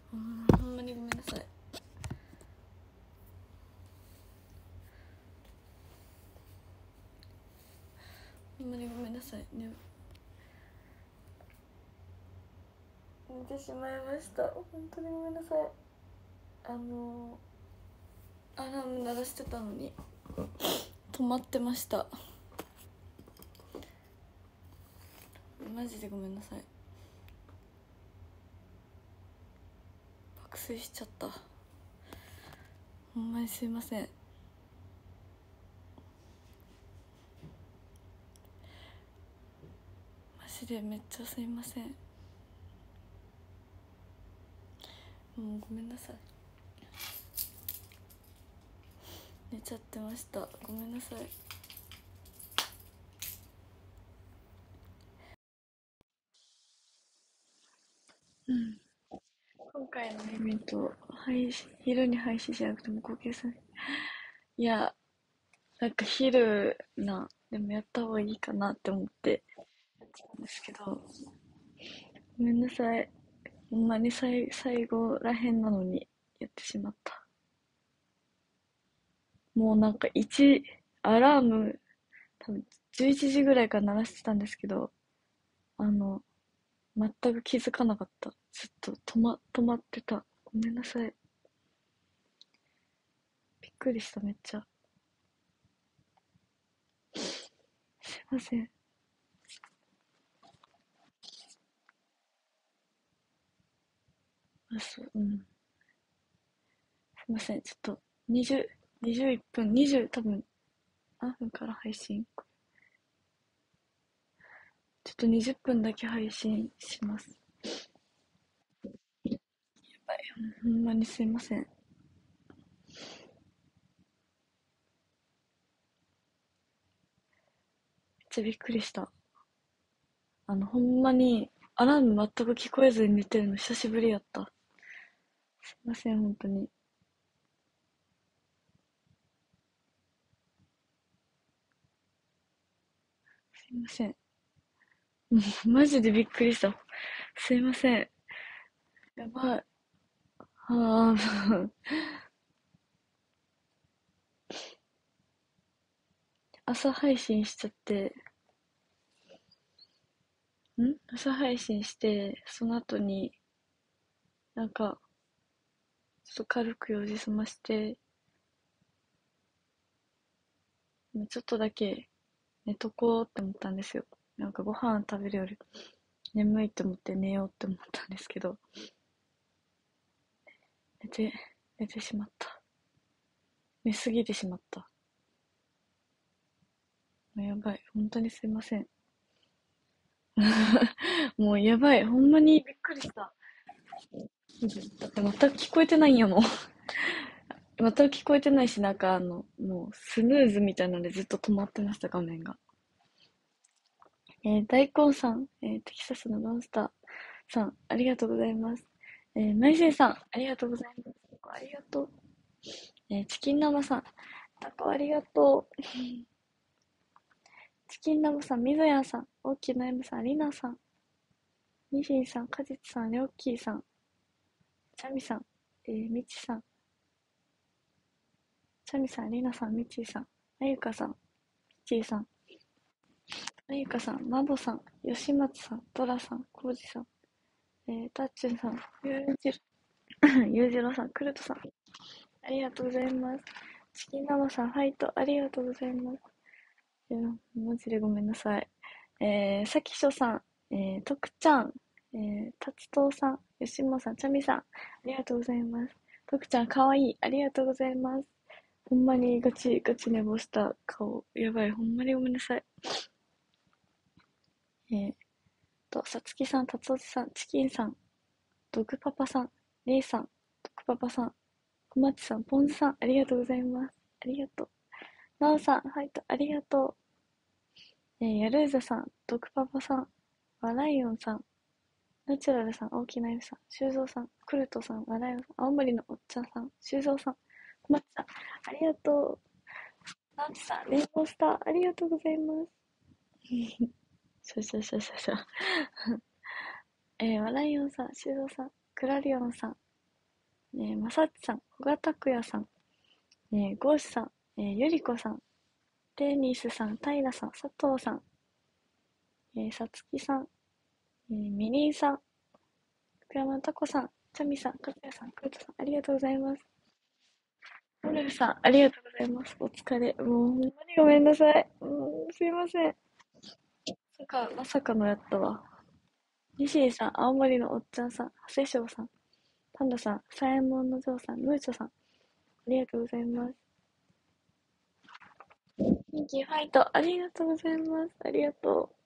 ほんまにごめんなさい。ほんまにごめんなさいね。寝てしまいました。本当にごめんなさい。アラーム鳴らしてたのに止まってました。マジでごめんなさい。爆睡しちゃった。ほんまにすいません。マジでめっちゃすいません。もうごめんなさい。寝ちゃってました。ごめんなさい。今回のイベント、昼に配信しなくても合計さん。いや、なんかでもやった方がいいかなって思ってやってたんですけど、ごめんなさい。ほんまに最後らへんなのにやってしまった。もうなんかアラーム、多分11時ぐらいから鳴らしてたんですけど、あの、全く気づかなかった。ずっと止まってた。ごめんなさい。びっくりした、めっちゃ。すいません。うん。すいません。ちょっと、21分、20、多分、何分から配信ちょっと20分だけ配信します。はい、ほんまにすいません。めっちゃびっくりした。ほんまに、アラーム全く聞こえずに寝てるの久しぶりやった。すいません、本当に。すいません。もう、マジでびっくりした。すいません。やばい。ああ、朝配信しちゃって、朝配信して、その後に、なんか、ちょっと軽く用事済まして、ちょっとだけ寝とこうって思ったんですよ。なんかご飯食べるより眠いって思って寝ようって思ったんですけど、寝て、寝てしまった。寝すぎてしまった。もうやばい。本当にすいません。もうやばい。ほんまにびっくりした。だって全く聞こえてないんやもん。全く聞こえてないし、なんかもうスヌーズみたいなのでずっと止まってました、画面が。大根さん、テキサスのロンスターさん、ありがとうございます。マイセイさん、ありがとうございます。ありがとう。チキンナマさん、タコありがとう。チキンナマさん、みぞやんさん、大きな M さん、りなさん、ニシンさん、かじつさん、りょうきーさん、チャミさん、みちさん、チャミさん、りなさん、みちーさん、あゆかさん、みちーさん、あゆかさん、まぼさん、よしまつさん、とらさん、こうじさん、たっちゅんさん、ゆうじろさん、くるとさん、ありがとうございます。チキンナマさん、ファイト、ありがとうございます。いや、マジでごめんなさい。さきしょさん、とくちゃん、たつとうさん、よしもさん、ちゃみさん、ありがとうございます。とくちゃん、かわいい、ありがとうございます。ほんまにガチガチ寝坊した顔。やばい、ほんまにごめんなさい。さつきさん、たつおじさん、チキンさん、ドグパパさん、レイさん、ドグパパさん、こまちさん、ポンズさん、ありがとうございます。ありがとう。なおさん、はいと、ありがとう。やるーざさん、ドクパパさん、ワライオンさん、ナチュラルさん、大きなゆさん、修造さん、クルトさん、ワライオンさん、青森のおっちゃんさん、修造さん、小松さん、ありがとう。ナンチさん、レインボースター、ありがとうございます。そう。ワライオンさん、修造さん、クラリオンさん、 まさっちさん、小賀拓也さん、ゴーシさん、ゆりこさん、テニスさん、タイラさん、佐藤さん、さつきさん、ミリンさん、福山タコさん、チャミさん、かつやさん、クルトさん、ありがとうございます。モルフさん、ありがとうございます。お疲れ。もう、ほんまにごめんなさい。すいません。まさかのやったわ。西井さん、青森のおっちゃんさん、長谷翔さん、パンダさん、サイモンのジョーさん、ムーチョさん、ありがとうございます。ミンキーファイト、ありがとうございます。ありがとう。